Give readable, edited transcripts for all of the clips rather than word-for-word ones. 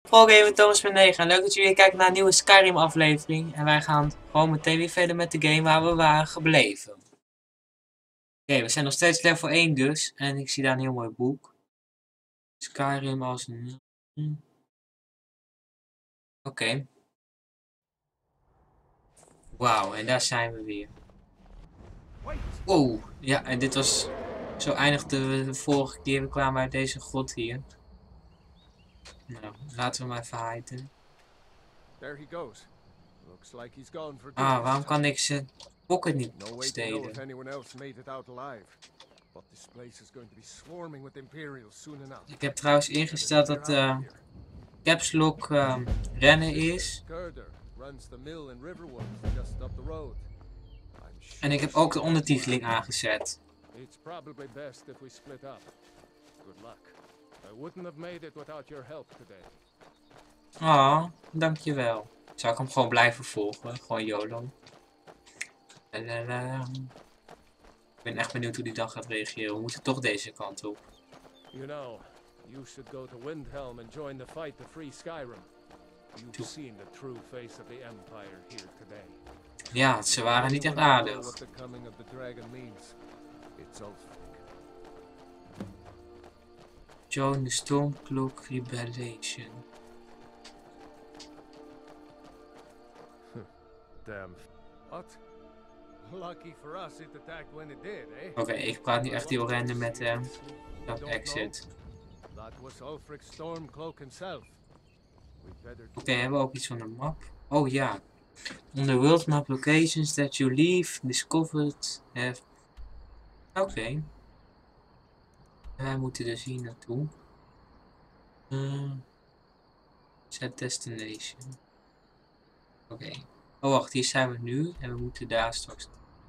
Oké, met Thomas met 9. Leuk dat jullie weer kijken naar een nieuwe Skyrim aflevering. En wij gaan gewoon meteen weer verder met de game waar we waren gebleven. Oké, we zijn nog steeds level 1 dus. En ik zie daar een heel mooi boek. Skyrim als een... Oké. Wauw, en daar zijn we weer. Wow, ja, en dit was... Zo eindigden we de vorige keer. We kwamen uit deze grot hier. Nou, laten we maar even hiden. Ah, waarom kan ik ze pocket niet stelen? Ik heb trouwens ingesteld dat caps lock rennen is. En ik heb ook de ondertiteling aangezet. Oh, dankjewel. Zou ik hem gewoon blijven volgen? Gewoon YOLO. Ik ben echt benieuwd hoe die dan gaat reageren. We moeten toch deze kant op. You know, you should go to Windhelm and join the fight to free Skyrim. You've seen the true face of the Empire here today. Ja, ze waren niet echt aardig. Join the Stormcloak Rebellion. Damn. What? Lucky for us it attacked when it did, eh? Oké, ik praat nu echt heel random met hem. Dat exit. Oké, hebben we ook iets van de map? Oh ja. On the world map locations that you leave, discovered, have... Oké. Wij moeten dus hier naartoe. Set destination. Oké. Oh wacht, hier zijn we nu en we moeten daar straks.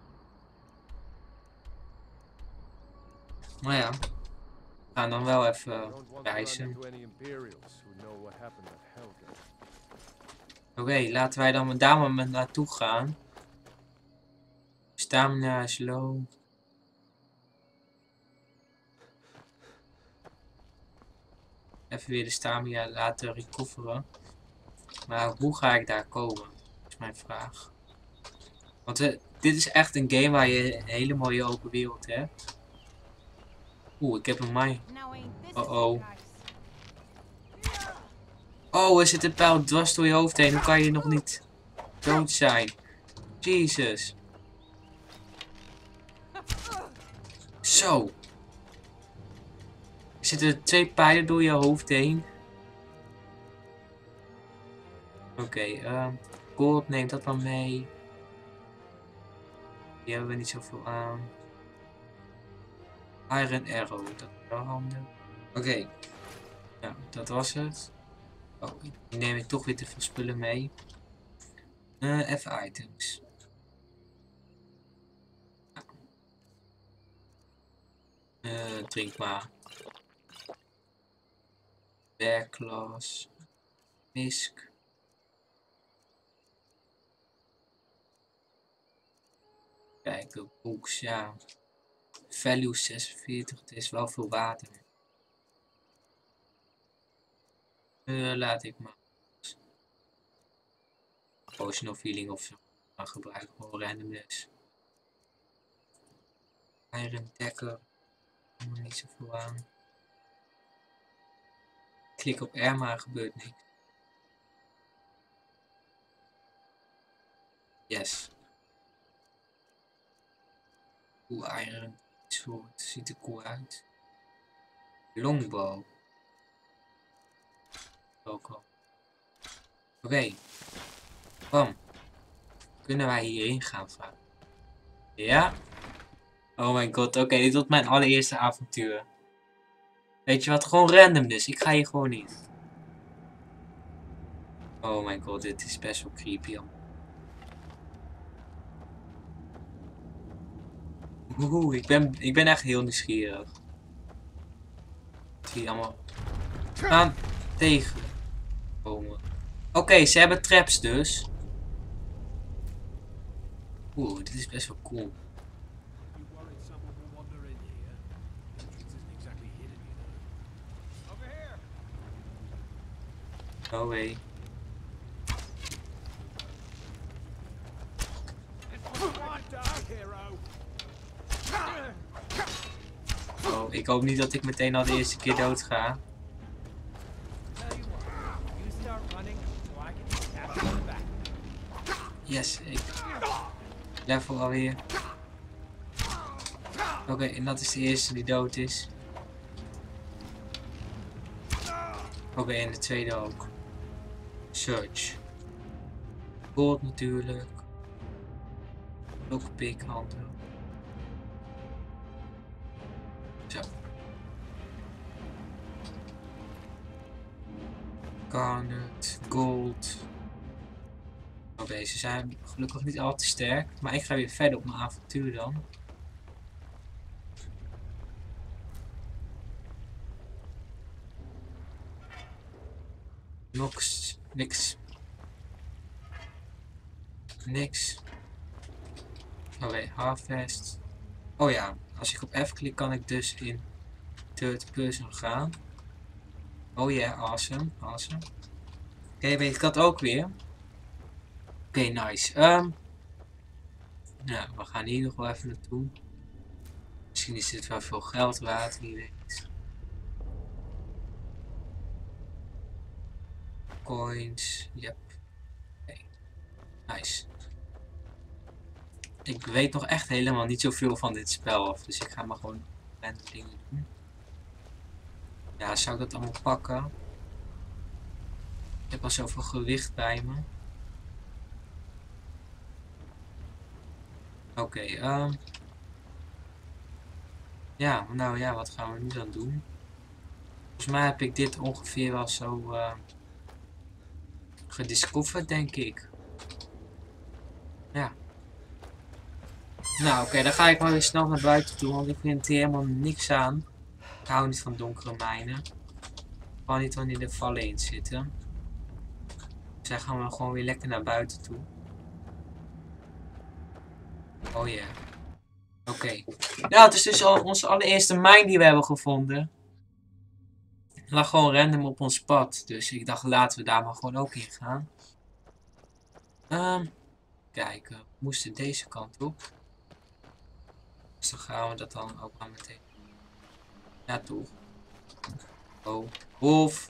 Nou ja. We gaan dan wel even reizen. Oké, laten wij dan daar maar naartoe gaan. Stamina is low. Even weer de stamina laten recoveren. Maar hoe ga ik daar komen? Is mijn vraag. Want dit is echt een game waar je een hele mooie open wereld hebt. Oeh, ik heb een mine. Oh. Oh, er zit een pijl dwars door je hoofd heen. Hoe kan je nog niet dood zijn? Jezus. Zo. Er zitten 2 pijlen door je hoofd heen. Oké, gold, neem dat dan mee. Die hebben we niet zoveel aan. Iron Arrow, dat is wel handig. Oké. Ja, dat was het. Oh, ik neem ik toch weer te veel spullen mee. Even items. Drink maar. Werkglas. Misk. Kijk, de boeks, ja. Value 46, het is wel veel water. Laat ik maar. Potion of healing of zo. Maar gebruik gewoon randomness. Iron dekker. Helemaal niet zoveel aan. Klik op R, maar gebeurt niks. Yes. Oeh, iron sword. Ziet er cool uit. Longbow. Ook al. Oké. Bam. Kunnen wij hierin gaan vragen? Ja. Oh my god, oké, dit wordt mijn allereerste avontuur. Weet je wat, gewoon random dus. Ik ga hier gewoon niet. Oh my god, dit is best wel creepy. Oeh, ik ben echt heel nieuwsgierig. Ik zie allemaal aan tegenkomen. Oké, ze hebben traps dus. Oeh, dit is best wel cool. No way. Oh, ik hoop niet dat ik meteen al de eerste keer dood ga. Yes, ik level alweer. Oké, en dat is de eerste die dood is. Oké, en de tweede ook. Search. Gold natuurlijk. Lockpick handel. Zo. Garnet, gold. Oké, ze zijn gelukkig niet al te sterk. Maar ik ga weer verder op mijn avontuur dan. Niks. Oké, harvest. Oh ja, als ik op F klik kan ik dus in third person gaan. Oh ja, yeah, awesome. Oké, weet ik dat ook weer. Oké, nice. Ja, we gaan hier nog wel even naartoe. Misschien is dit wel veel geld waard, wie weet. Coins, yep. Okay. Nice. Ik weet nog echt helemaal niet zoveel van dit spel af, dus ik ga maar gewoon random dingen doen. Ja, zou ik dat allemaal pakken? Ik heb al zoveel gewicht bij me. Oké, ja, nou ja, wat gaan we nu dan doen? Volgens mij heb ik dit ongeveer wel zo gediscoverd, denk ik. Ja. Nou, oké, dan ga ik maar weer snel naar buiten toe, want ik vind hier helemaal niks aan. Ik hou niet van donkere mijnen. Vooral niet wanneer er vallen in zitten. Dus dan gaan we gewoon weer lekker naar buiten toe. Oh ja. Yeah. Oké. Nou, het is dus al onze allereerste mijn die we hebben gevonden. Het lag gewoon random op ons pad. Dus ik dacht, laten we daar maar gewoon ook in gaan. Kijken. We moesten deze kant op. Dus dan gaan we dat dan ook maar meteen naartoe. Oh, wolf.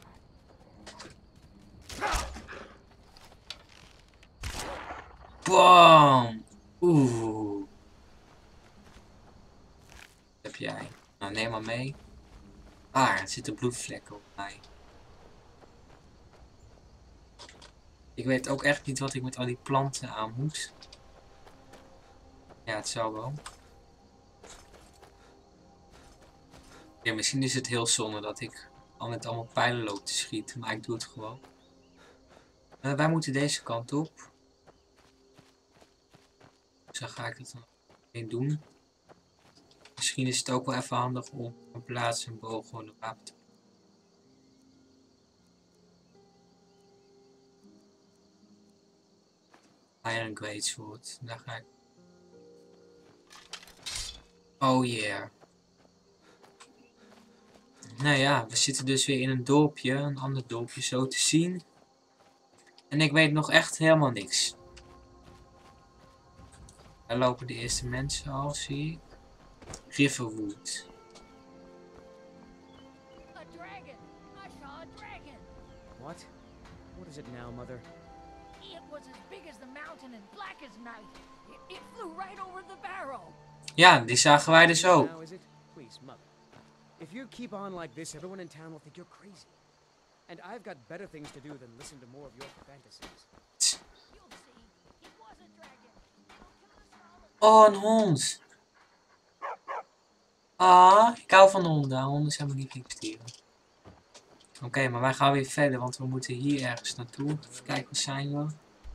Bam! Oeh. Wat heb jij? Nou, neem maar mee. Ah, er zitten bloedvlekken op mij. Ik weet ook echt niet wat ik met al die planten aan moet. Ja, het zou wel. Ja, misschien is het heel zonde dat ik al met allemaal pijlen loop te schieten, maar ik doe het gewoon. Wij moeten deze kant op. Dus dan ga ik het dan meteen doen. Misschien is het ook wel even handig om een plaats en boog gewoon een wapen te. Iron Greatsword, daar ga ik. Oh yeah. Nou ja, we zitten dus weer in een dorpje, een ander dorpje zo te zien. En ik weet nog echt helemaal niks. Daar lopen de eerste mensen al, zie ik. Riverwood. A dragon! I saw a dragon! What? What is it now, Mother? It was as big as the mountain and black as night. It flew right over the barrel. Ja, die zagen wij dus ook. Now is it? Please, Mother. If you keep on like this, everyone in town will think you're crazy. And I've got better things to do than listen to more of your fantasies. You'll see. It was a dragon. It'll kill us all. Oh, een hond. Ah, ik hou van honden. Honden zijn mijn lievelingsdieren. Oké, maar wij gaan weer verder, want we moeten hier ergens naartoe. Even kijken, waar zijn we?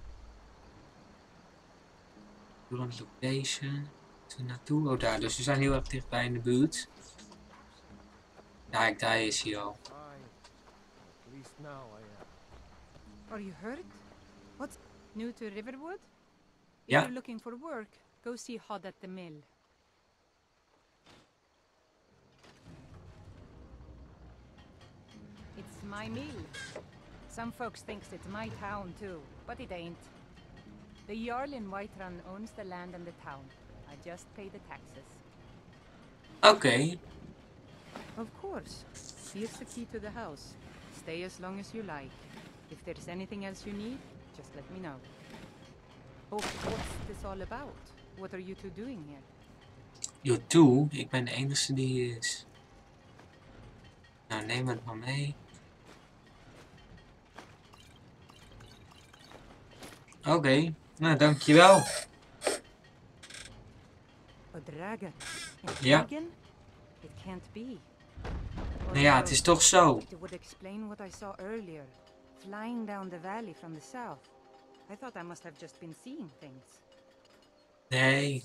Current location. Moeten we naartoe? Oh, daar. Dus we zijn heel erg dichtbij in de buurt. Kijk, daar is hij al. At least now I am. Are you hurt? What's new to Riverwood? If Yeah. you're looking for work, go see Hod at the mill. It's my mill. Some folks thinks it's my town too, but it ain't. The Jarl in Whiterun owns the land and the town. I just pay the taxes. Oké. Of course. Here's the key to the house. Stay as long as you like. If there's anything else you need, just let me know. Oh, what's this all about? What are you two doing here? You too? Ik ben de enige die hier is. Nou, neem het maar mee. Oké, nou dankjewel. A dragon? A Ja. dragon? It can't be. Nou ja, het is toch zo. It would explain what I saw earlier, flying down the valley from the south. I thought I must have just been seeing things. Nee.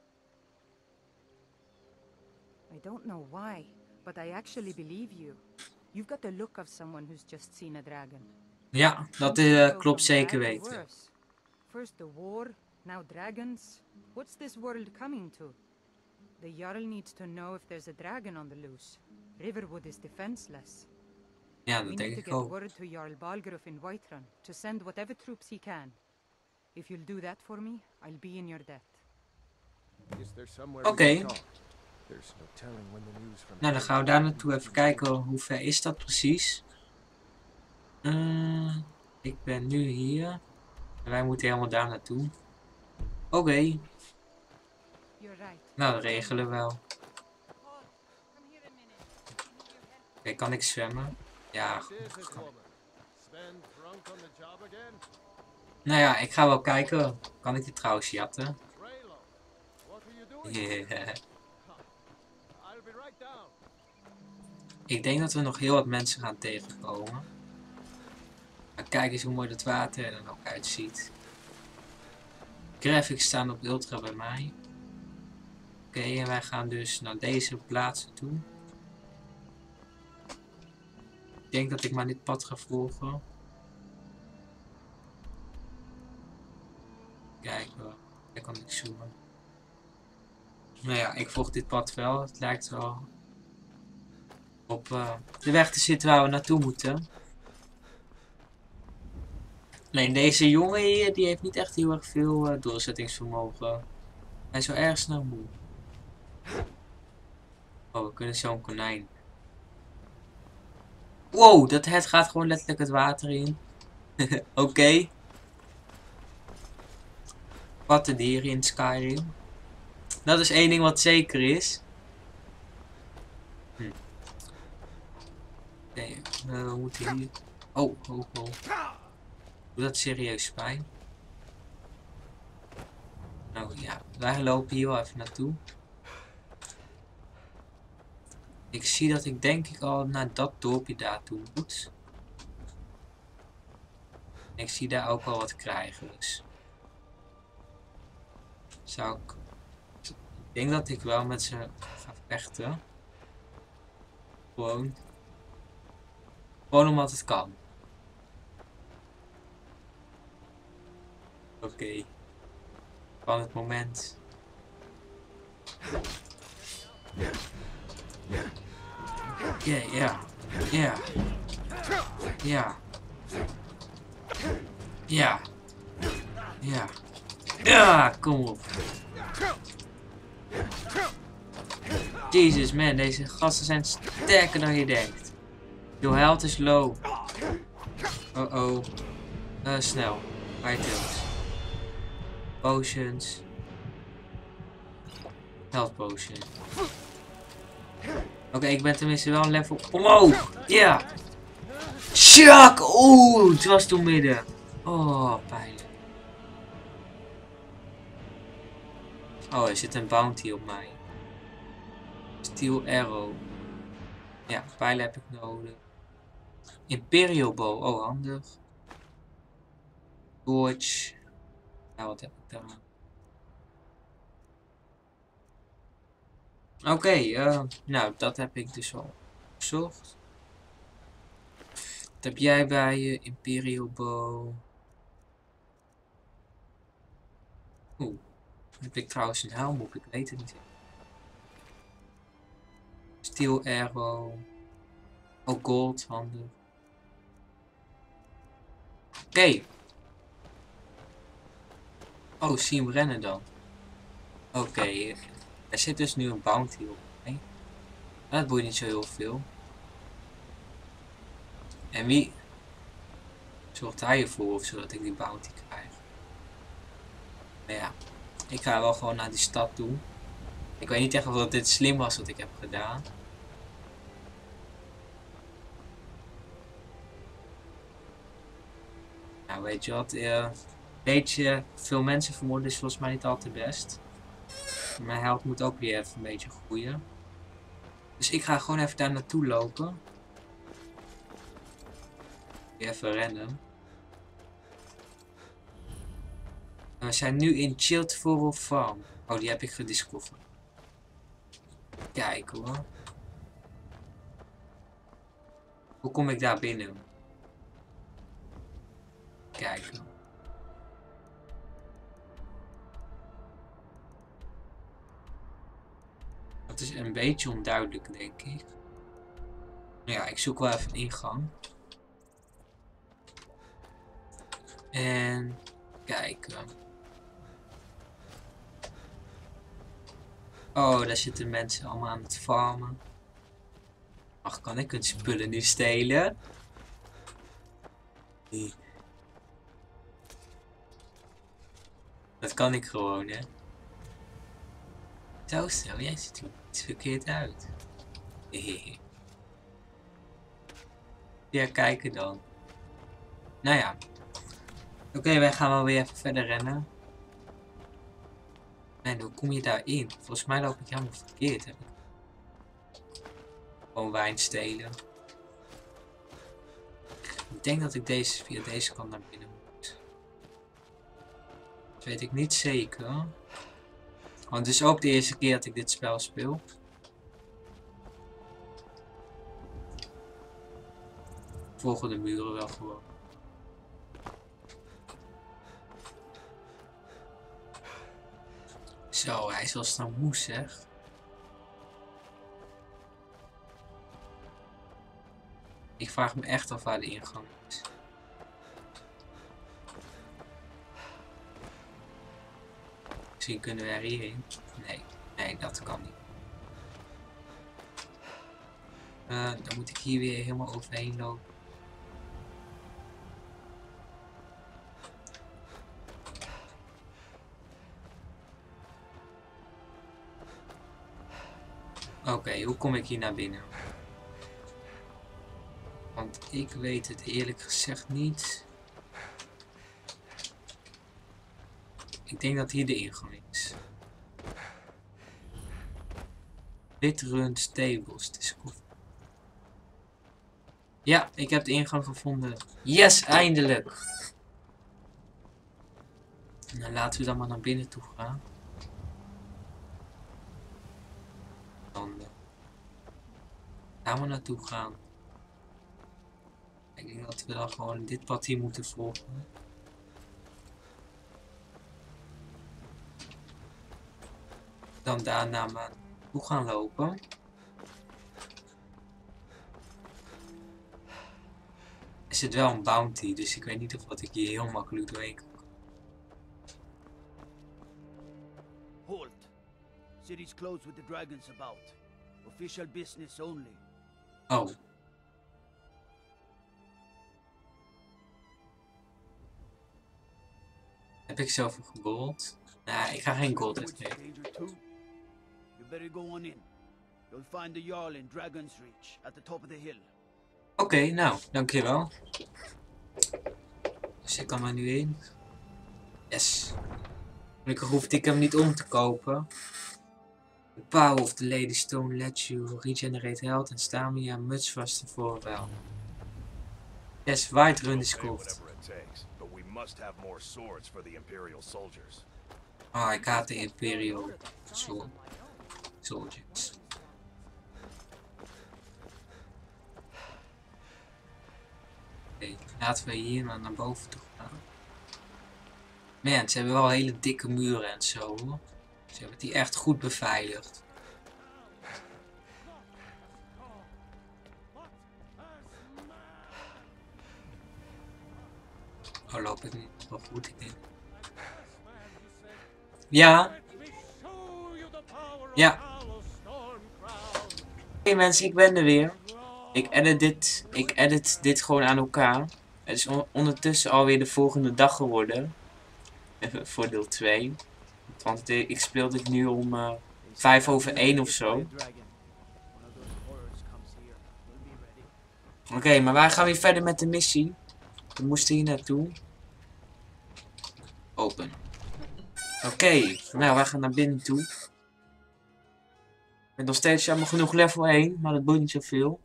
I don't know why, but I actually believe you. You've got the look of someone who's just seen a dragon. Ja, dat Go klopt from zeker bad to weten. worse. First the war, now dragons. What's this world coming to? The Jarl needs to know if there's a dragon on the loose. Riverwood is defenseless. Ja, We dat need denk to ik get ook. word to Jarl Balgruuf in Whiterun to send whatever troops he can. If you'll do that for me, I'll be in your debt. Is there somewhere we Oké. can talk? There's no telling when the news from Nou, dan gaan we daar naartoe even kijken hoe ver is dat precies. Ik ben nu hier. En wij moeten helemaal daar naartoe. Oké, You're right. nou dat regelen we wel. Paul, come here a minute. I need your help. Oké, kan ik zwemmen? Ja, What is goed. it, woman? Sven drunk on the job again? Nou ja, ik ga wel kijken. Kan ik die trouwens jatten? Raylo, what are you doing? Yeah. I'll be right down. Ik denk dat we nog heel wat mensen gaan tegenkomen. Maar kijk eens hoe mooi dat water er dan ook uitziet. Graphics staan op ultra bij mij. Oké, en wij gaan dus naar deze plaatsen toe. Ik denk dat ik maar dit pad ga volgen. Kijk hoor, daar kan ik zoomen. Nou ja, ik volg dit pad wel. Het lijkt wel op de weg te zitten waar we naartoe moeten. Nee, deze jongen hier, die heeft niet echt heel erg veel doorzettingsvermogen. Hij is wel erg snel moe. Oh, we kunnen zo'n konijn. Wow, dat het gaat gewoon letterlijk het water in. Oké. Wat de dieren in Skyrim. Dat is één ding wat zeker is. Oké, we moeten hier... Oh. Doe dat serieus pijn? Nou ja, wij lopen hier wel even naartoe. Ik zie dat ik denk ik al naar dat dorpje daartoe moet. Ik zie daar ook al wat krijgers. Ik denk dat ik wel met ze ga vechten. Gewoon omdat het kan. Oké. Van het moment. Ja, kom op. Jezus man, deze gasten zijn sterker dan je denkt. Your health is low. Oh. Snel. Items. Potions. Health potion. Oké, ik ben tenminste wel een level omhoog. Ja. Shak! Oeh, het was toen midden. Oh, pijnlijk. Oh, er zit een bounty op mij. Steel arrow. Ja, pijlen heb ik nodig. Imperial bow. Oh, handig. Torch. Nou, wat heb ik dan? Oké, nou, dat heb ik dus al gezocht. Wat heb jij bij je? Imperial bow. Oeh, heb ik trouwens een helm op? Ik weet het niet. Steel arrow. Oh, gold, handig. Oké. Oh, zie hem rennen dan. Oké. Er zit dus nu een bounty op. Hè? Dat boeit niet zo heel veel. En wie zorgt hij ervoor zodat ik die bounty krijg? Maar ja, ik ga wel gewoon naar die stad toe. Ik weet niet echt of dit slim was wat ik heb gedaan. Nou, weet je wat? Beetje veel mensen vermoorden is volgens mij niet altijd best. Mijn held moet ook weer even een beetje groeien. Dus ik ga gewoon even daar naartoe lopen. Even rennen. En we zijn nu in Chiltford Farm. Oh, die heb ik gediscoverd. Kijk hoor. Hoe kom ik daar binnen? Kijk. Dat is een beetje onduidelijk, denk ik. Ja, ik zoek wel even een ingang. En kijken. Oh, daar zitten mensen allemaal aan het farmen. Ach, kan ik hun spullen nu stelen? Nee. Dat kan ik gewoon, hè. Zo, jij ziet er iets verkeerd uit. Ja, kijken dan. Nou ja. Oké, wij gaan wel weer even verder rennen. En hoe kom je daarin? Volgens mij loop ik helemaal verkeerd. Heb ik. Gewoon wijn stelen. Ik denk dat ik via deze kant naar binnen moet. Dat weet ik niet zeker. Want het is ook de eerste keer dat ik dit spel speel. Volgen de muren wel gewoon. Zo, hij is wel snel moe, zeg. Ik vraag me echt af waar de ingang is. Misschien kunnen we er hierheen. Nee, dat kan niet. Dan moet ik hier weer helemaal overheen lopen. Oké, hoe kom ik hier naar binnen? Want ik weet het eerlijk gezegd niet. Ik denk dat hier de ingang is. Bitrun Stables Discover. Ja, ik heb de ingang gevonden. Yes, eindelijk! Nou, laten we dan maar naar binnen toe gaan. Dan gaan we naartoe gaan. Ik denk dat we dan gewoon dit pad hier moeten volgen. Dan daarna maar toe gaan lopen. Er zit wel een bounty, dus ik weet niet of wat ik hier heel makkelijk doorheen kan. Halt. City's closed with the dragons about. Official business only. Oh. Heb ik zoveel gold? Nee, ik ga geen gold uitgeven. You better go on in. You'll find the Jarl in Dragon's Reach at the top of the hill. Oké, nou, dankjewel. Dus ik kan er nu in. Yes. Gelukkig hoefde ik hem niet om te kopen. The power of the Lady Stone lets you regenerate health and stamina much faster for a while. Yes, White Run is cold. Oh, ik haat de Imperial Soldiers. Oké, laten we hier naar boven toe gaan. Man, ze hebben wel hele dikke muren en zo hoor. Ze hebben die echt goed beveiligd. Oh, loop ik niet wel goed in? Ja. Ja. Oké mensen, ik ben er weer. Ik edit dit gewoon aan elkaar. Het is ondertussen alweer de volgende dag geworden. Voor deel 2. Want ik speel dit nu om 1:05 of zo. Oké, maar wij gaan weer verder met de missie. We moesten hier naartoe. Open. Oké, nou wij gaan naar binnen toe. Ik ben nog steeds jammer genoeg level 1, maar dat boeit niet zoveel.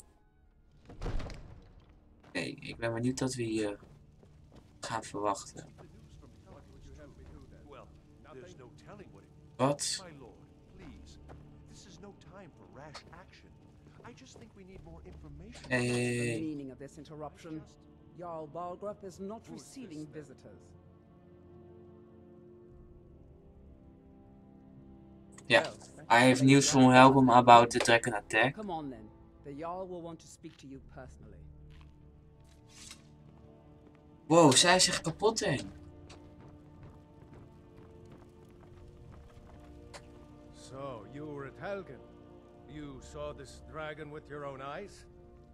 Oké, ik ben benieuwd wat we hier gaan verwachten. Wat? The meaning of this interruption. Jarl Balgruuf is not receiving visitors. Ja, I have news from Helgum about the dragon attack. Come on then. The Jarl will want to speak to you personally. Wow, zij is zich kapot heen. So, you were at Helgen. You saw this dragon with your own eyes?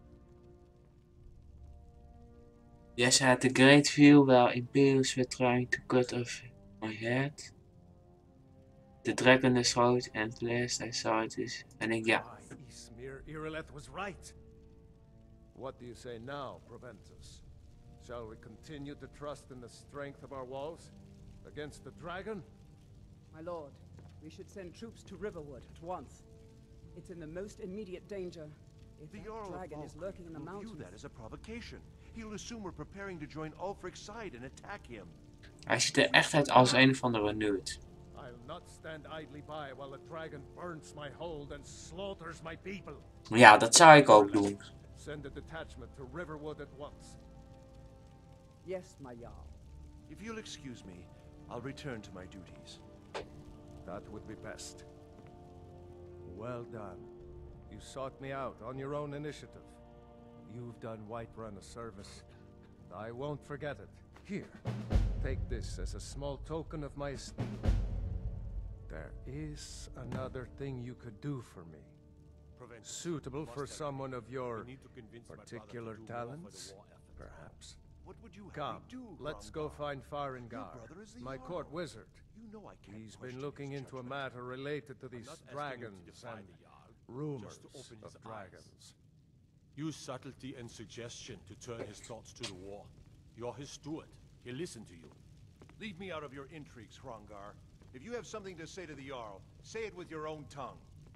Yes, I had a great view while Imperials were trying to cut off my head. The dragon is out and last I saw it is... En ik ja. Ismir Irileth was right. What do you say now, Proventus? Shall we continue to trust in the strength of our walls? Against the dragon? My lord, we should send troops to Riverwood at once. It's in the most immediate danger. If that dragon is lurking in the mountains... view that as a provocation. He'll assume we're preparing to join Ulfric's side and attack him. Hij ziet er echt uit als een of andere nerd. I'll not stand idly by while the dragon burns my hold and slaughters my people. Ja, dat zou ik ook doen. Send a detachment to Riverwood at once. Yes, my Jarl. If you'll excuse me, I'll return to my duties. That would be best. Well done. You sought me out on your own initiative. You've done Whiterun a service, and I won't forget it. Here, take this as a small token of my esteem. There is another thing you could do for me. Suitable for someone of your particular talents, perhaps. What would you have Come, me do, let's Hrothgar? go find Your Farengar, brother is the my Jarl. court wizard. You know I can't He's question been looking his into a judgment. matter related to these dragons and rumors of dragons. Use subtlety and suggestion to turn his thoughts to the war. You're his steward. He'll listen to you. Leave me out of your intrigues, Hrongar. If you have something to say to the Jarl, say it with your own tongue.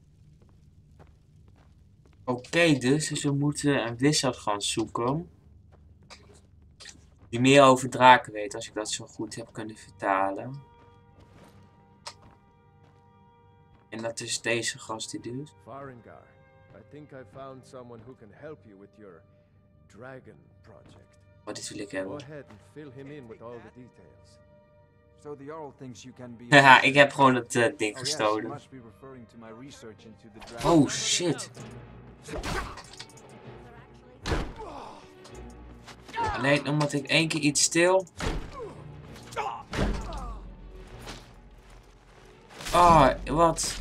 Oké, dus we moeten een wizard gaan zoeken. Die meer over draken weet, als ik dat zo goed heb kunnen vertalen. En dat is deze gast die dus. Farengar, I think I found someone who can help you with your dragon project. Wat dit wil ik Go hebben. ahead and fill him in with all the details. So the Jarl thinks you can be... Haha, ik heb gewoon het ding Oh yes, you gestolen. must be referring to my research into the dragon. Oh shit. Alleen omdat ik één keer iets stil. Oh, wat?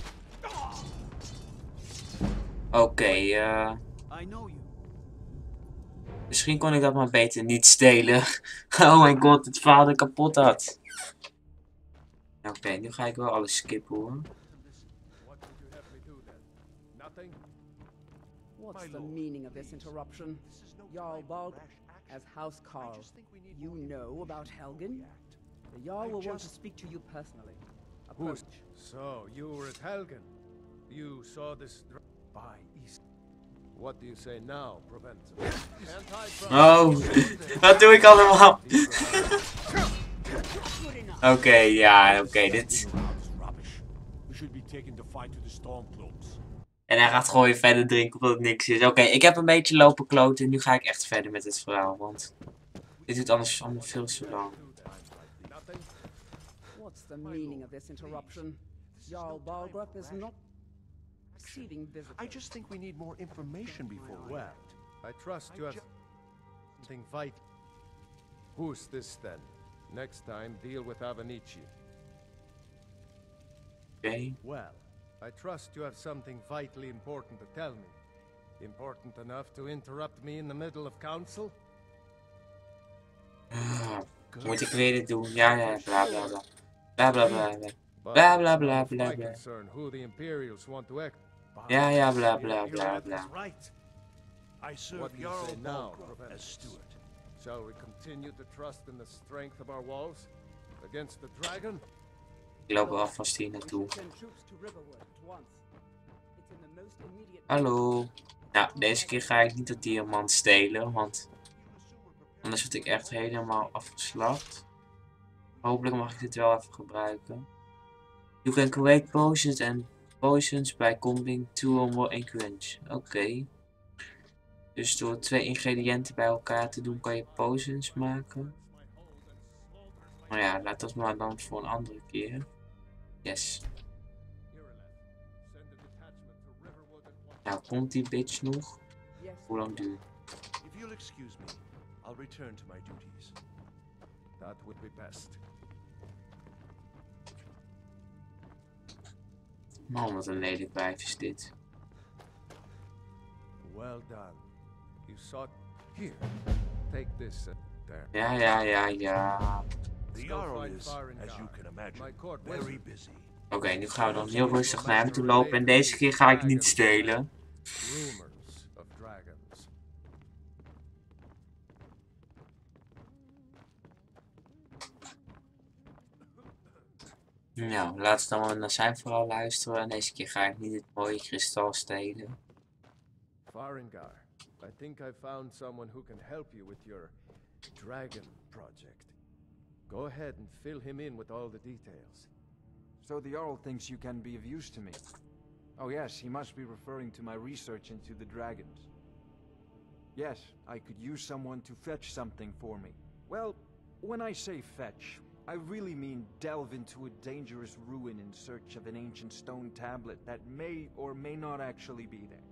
Oké, I know you. misschien kon ik dat maar beter niet stelen. Oh mijn god, het vader kapot had. Oké, nu ga ik wel alles skippen hoor. What would you have me do then? Nothing? What's My the lord, meaning of this interruption? This is no Jarl time for Balgruuf, rash action. as House I Carl, just think we need you more know information about before Helgen? we act. The Jarl I will want to just- speak to you personally. Who's... Approach. So, you were at Helgen. You saw this by East. What do you say now, Proventus? Oh, wat doe ik allemaal? Oké, ja, oké, dit. Rubbish. We should be taking the fight to the Stormcloaks. En hij gaat gewoon weer verder drinken omdat het niks is. Oké, ik heb een beetje lopen kloten en nu ga ik echt verder met het verhaal, want dit duurt anders allemaal veel te lang. Nothing? What's the meaning of this interruption? Jarl Balgruuf is not receiving visitors. I just think we need more information before we Well, act. I trust you have something vital. Who's this then? Next time, deal with Avenici. Oké. Well, I trust you have something vitally important to tell me. Important enough to interrupt me in the middle of council? Moet ik weer dit doen? Ja, ja, bla bla bla. Bla bla bla bla. But Bla it's bla none bla of bla my bla. concern who the Imperials want to act. Ja, ja, bla Your bla bla lad bla. is right. I serve What do you Jarl say now, Balgruuf Proventus? as steward. Shall we continue to trust in the strength of our walls? Against the dragon? Ik loop alvast hier We naartoe. should send troops to Riverwood at once. It's in the most immediate. Hallo. Nou, deze keer ga ik niet de diamant stelen, want anders word ik echt helemaal afgeslacht. Hopelijk mag ik dit wel even gebruiken. You can create potions and potions by combining 2 or more ingredients. Oké. Dus door 2 ingrediënten bij elkaar te doen kan je potions maken. Maar ja, laat dat maar dan voor een andere keer. Yes. Nou, komt die bitch nog? Hoe lang duurt het? If you'll excuse me, I'll return to my duties. That would be best. Man, wat een lelijk wijf is dit. Well done. You sought... Here, take this there. Ja, ja, ja, ja. The Jarl is, as you can imagine, very busy. Oké, nu gaan we dan heel rustig naar hem toe lopen en deze keer ga ik niet stelen. Rumors of dragons. Nou, laten we dan maar naar zijn verhaal luisteren en deze keer ga ik niet het mooie kristal stelen. Farengar, I think I found someone who can help you with your dragon project. Go ahead and fill him in with all the details. So the Jarl thinks you can be of use to me. Oh yes, he must be referring to my research into the dragons. Yes, I could use someone to fetch something for me. Well, when I say fetch, I really mean delve into a dangerous ruin in search of an ancient stone tablet that may or may not actually be there.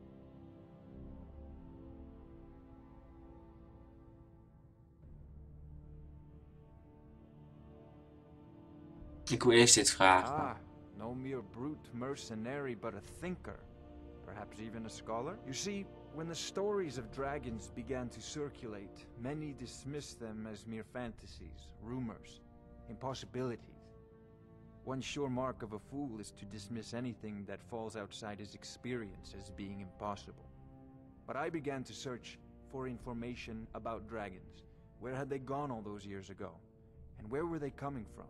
Ik wil eerst dit vragen. Ah, no mere brute mercenary, but a thinker. Perhaps even a scholar? You see, when the stories of dragons began to circulate, many dismissed them as mere fantasies, rumors, impossibilities. One sure mark of a fool is to dismiss anything that falls outside his experience as being impossible. But I began to search for information about dragons. Where had they gone all those years ago? And where were they coming from?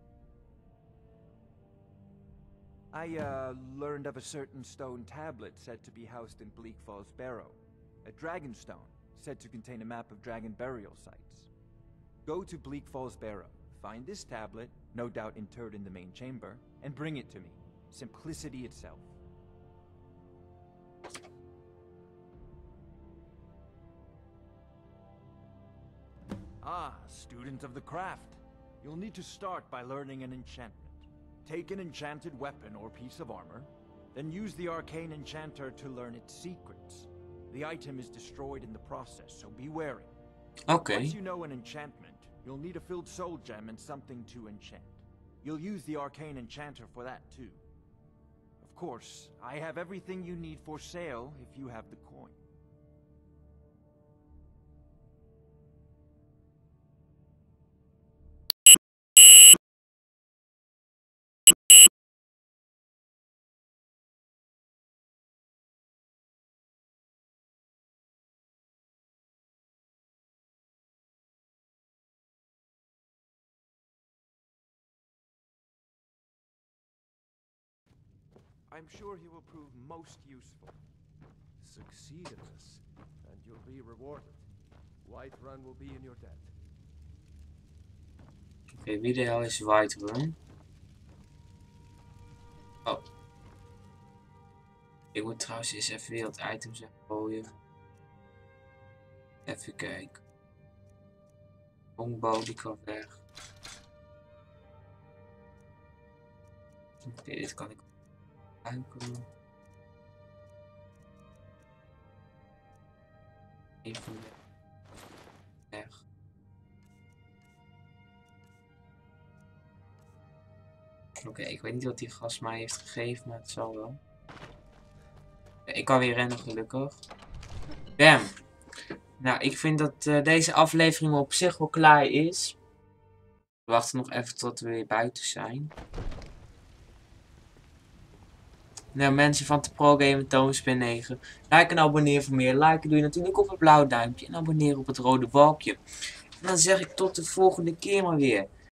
I learned of a certain stone tablet said to be housed in Bleak Falls Barrow. A dragon stone, said to contain a map of dragon burial sites. Go to Bleak Falls Barrow, find this tablet, no doubt interred in the main chamber, and bring it to me. Simplicity itself. Ah, student of the craft. You'll need to start by learning an enchantment. Take an enchanted weapon or piece of armor, then use the arcane enchanter to learn its secrets. The item is destroyed in the process, so be wary. Okay. Once you know an enchantment, you'll need a filled soul gem and something to enchant. You'll use the arcane enchanter for that too. Of course, I have everything you need for sale if you have the coin. I'm sure he will prove most useful. Succeed in this, and you'll be rewarded. Whiterun will be in your debt. Oké, wie de hel is Whiterun? Oh. Ik moet trouwens eens even weer wat items weggooien. Even kijken. Longbow, die kan weg. Oké, dit kan ik gebruiken. Even weg. Oké, ik weet niet wat die gast mij heeft gegeven, maar het zal wel. Ik kan weer rennen, gelukkig. Bam! Nou, ik vind dat deze aflevering op zich wel klaar is. We wachten nog even tot we weer buiten zijn. Nou, mensen van de Pro Gamer Toonspin 9. Like en abonneer voor meer. Liken doe je natuurlijk op het blauwe duimpje. En abonneer op het rode balkje. En dan zeg ik tot de volgende keer maar weer.